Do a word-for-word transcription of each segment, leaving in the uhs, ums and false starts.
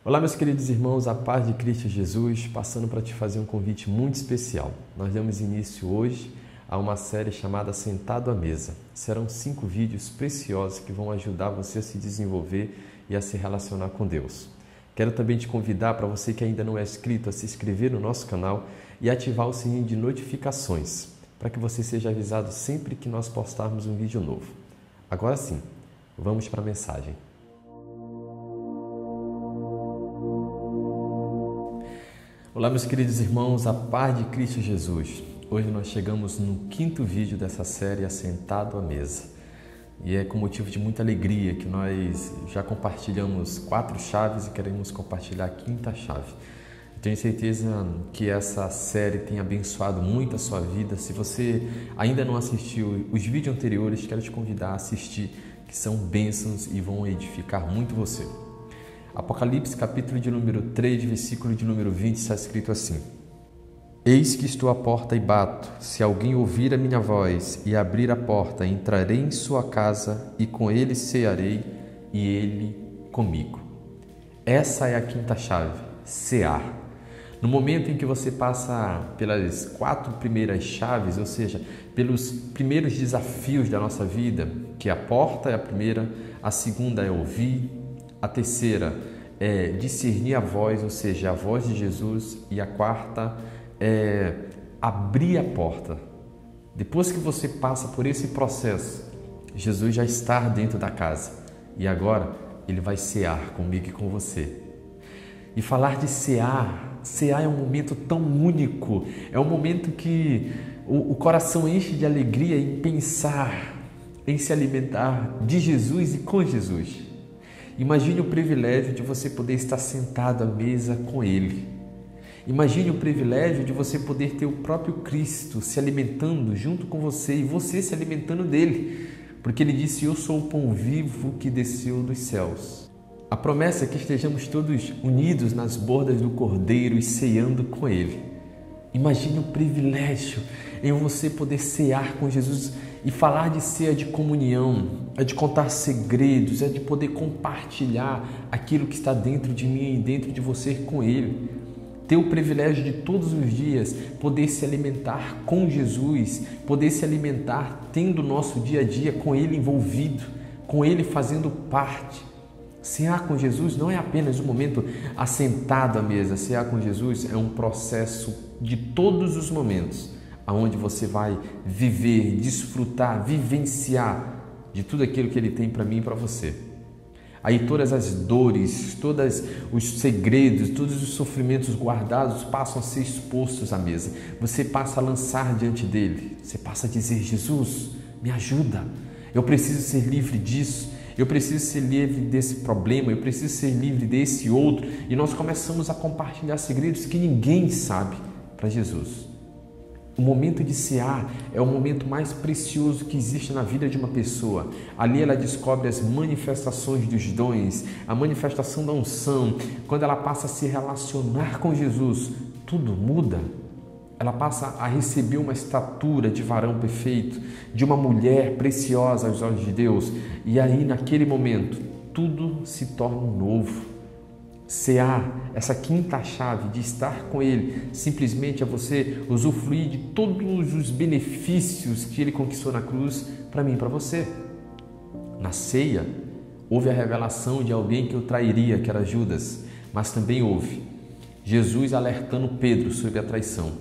Olá, meus queridos irmãos, a paz de Cristo Jesus, passando para te fazer um convite muito especial. Nós damos início hoje a uma série chamada Sentado à Mesa. Serão cinco vídeos preciosos que vão ajudar você a se desenvolver e a se relacionar com Deus. Quero também te convidar, para você que ainda não é inscrito, a se inscrever no nosso canal e ativar o sininho de notificações, para que você seja avisado sempre que nós postarmos um vídeo novo. Agora sim, vamos para a mensagem. Olá, meus queridos irmãos, a paz de Cristo Jesus. Hoje nós chegamos no quinto vídeo dessa série, Assentado à Mesa. E é com motivo de muita alegria que nós já compartilhamos quatro chaves e queremos compartilhar a quinta chave. Tenho certeza que essa série tem abençoado muito a sua vida. Se você ainda não assistiu os vídeos anteriores, quero te convidar a assistir, que são bênçãos e vão edificar muito você. Apocalipse, capítulo de número três, versículo de número vinte, está escrito assim: Eis que estou à porta e bato. Se alguém ouvir a minha voz e abrir a porta, entrarei em sua casa e com ele cearei e ele comigo. Essa é a quinta chave, cear. No momento em que você passa pelas quatro primeiras chaves, ou seja, pelos primeiros desafios da nossa vida, que a porta é a primeira, a segunda é ouvir, a terceira é discernir a voz, ou seja, a voz de Jesus, e a quarta é abrir a porta. Depois que você passa por esse processo, Jesus já está dentro da casa e agora Ele vai cear comigo e com você. E falar de cear, cear é um momento tão único, é um momento que o, o coração enche de alegria em pensar, em se alimentar de Jesus e com Jesus. Imagine o privilégio de você poder estar sentado à mesa com Ele. Imagine o privilégio de você poder ter o próprio Cristo se alimentando junto com você e você se alimentando dele, porque Ele disse: eu sou o pão vivo que desceu dos céus. A promessa é que estejamos todos unidos nas bordas do Cordeiro e ceando com Ele. Imagine o privilégio em você poder cear com Jesus. E falar de ceia de comunhão, é de contar segredos, é de poder compartilhar aquilo que está dentro de mim e dentro de você com Ele. Ter o privilégio de todos os dias poder se alimentar com Jesus, poder se alimentar tendo o nosso dia a dia com Ele envolvido, com Ele fazendo parte. Cear com Jesus não é apenas um momento assentado à mesa. Cear com Jesus é um processo de todos os momentos, aonde você vai viver, desfrutar, vivenciar de tudo aquilo que Ele tem para mim e para você. Aí todas as dores, todos os segredos, todos os sofrimentos guardados passam a ser expostos à mesa. Você passa a lançar diante dele, você passa a dizer: Jesus, me ajuda, eu preciso ser livre disso, eu preciso ser livre desse problema, eu preciso ser livre desse outro. E nós começamos a compartilhar segredos que ninguém sabe para Jesus. O momento de cear é o momento mais precioso que existe na vida de uma pessoa. Ali ela descobre as manifestações dos dons, a manifestação da unção. Quando ela passa a se relacionar com Jesus, tudo muda. Ela passa a receber uma estatura de varão perfeito, de uma mulher preciosa aos olhos de Deus. E aí, naquele momento, tudo se torna novo. Cear, essa quinta chave de estar com Ele, simplesmente é você usufruir de todos os benefícios que Ele conquistou na cruz para mim e para você. Na ceia, houve a revelação de alguém que o trairia, que era Judas, mas também houve Jesus alertando Pedro sobre a traição.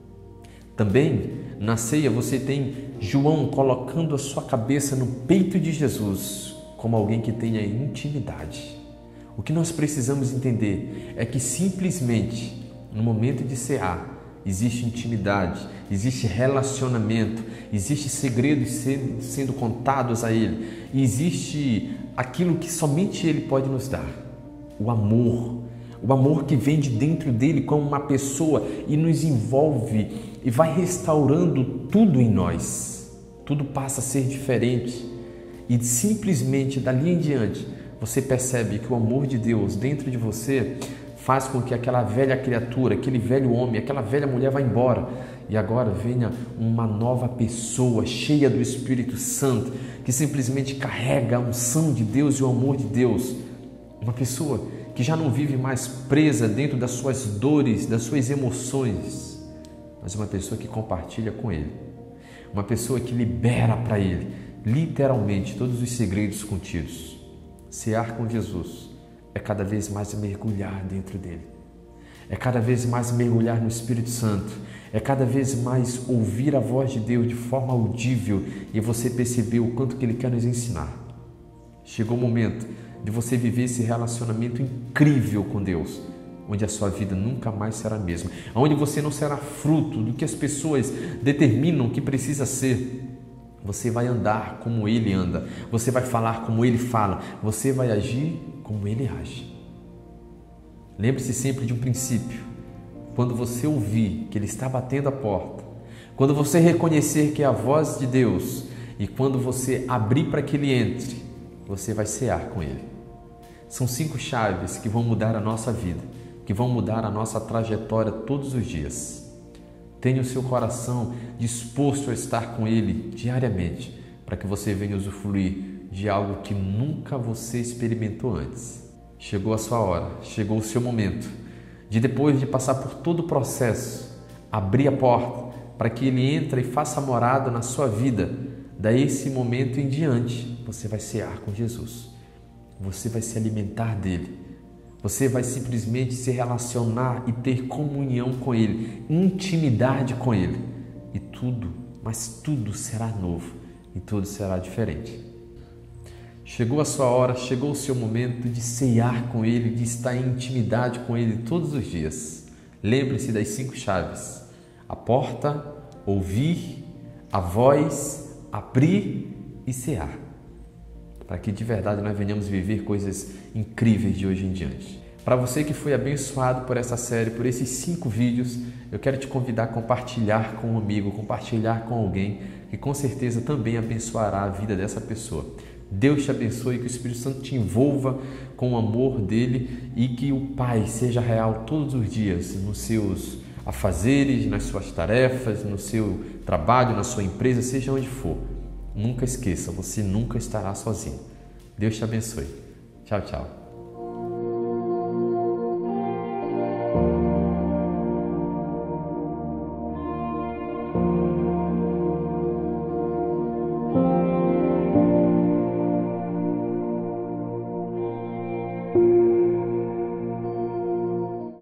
Também, na ceia, você tem João colocando a sua cabeça no peito de Jesus, como alguém que tenha intimidade. O que nós precisamos entender é que simplesmente no momento de cear existe intimidade, existe relacionamento, existe segredos sendo, sendo contados a Ele e existe aquilo que somente Ele pode nos dar, o amor, o amor que vem de dentro dEle como uma pessoa e nos envolve e vai restaurando tudo em nós. Tudo passa a ser diferente e simplesmente dali em diante você percebe que o amor de Deus dentro de você faz com que aquela velha criatura, aquele velho homem, aquela velha mulher vá embora e agora venha uma nova pessoa cheia do Espírito Santo que simplesmente carrega a unção de Deus e o amor de Deus. Uma pessoa que já não vive mais presa dentro das suas dores, das suas emoções, mas uma pessoa que compartilha com Ele, uma pessoa que libera para Ele, literalmente, todos os segredos contidos. Cear com Jesus é cada vez mais mergulhar dentro dele, é cada vez mais mergulhar no Espírito Santo, é cada vez mais ouvir a voz de Deus de forma audível e você perceber o quanto que Ele quer nos ensinar. Chegou o momento de você viver esse relacionamento incrível com Deus, onde a sua vida nunca mais será a mesma, onde você não será fruto do que as pessoas determinam que precisa ser. Você vai andar como Ele anda, você vai falar como Ele fala, você vai agir como Ele age. Lembre-se sempre de um princípio: quando você ouvir que Ele está batendo a porta, quando você reconhecer que é a voz de Deus e quando você abrir para que Ele entre, você vai cear com Ele. São cinco chaves que vão mudar a nossa vida, que vão mudar a nossa trajetória todos os dias. Tenha o seu coração disposto a estar com Ele diariamente, para que você venha usufruir de algo que nunca você experimentou antes. Chegou a sua hora, chegou o seu momento de, depois de passar por todo o processo, abrir a porta para que Ele entre e faça morada na sua vida. Daí, esse momento em diante, você vai cear com Jesus. Você vai se alimentar dele. Você vai simplesmente se relacionar e ter comunhão com Ele, intimidade com Ele. E tudo, mas tudo será novo e tudo será diferente. Chegou a sua hora, chegou o seu momento de cear com Ele, de estar em intimidade com Ele todos os dias. Lembre-se das cinco chaves: a porta, ouvir, a voz, abrir e cear, para que de verdade nós venhamos viver coisas incríveis de hoje em diante. Para você que foi abençoado por essa série, por esses cinco vídeos, eu quero te convidar a compartilhar com um amigo, compartilhar com alguém que com certeza também abençoará a vida dessa pessoa. Deus te abençoe, que o Espírito Santo te envolva com o amor dele e que o Pai seja real todos os dias nos seus afazeres, nas suas tarefas, no seu trabalho, na sua empresa, seja onde for. Nunca esqueça, você nunca estará sozinho. Deus te abençoe. Tchau, tchau.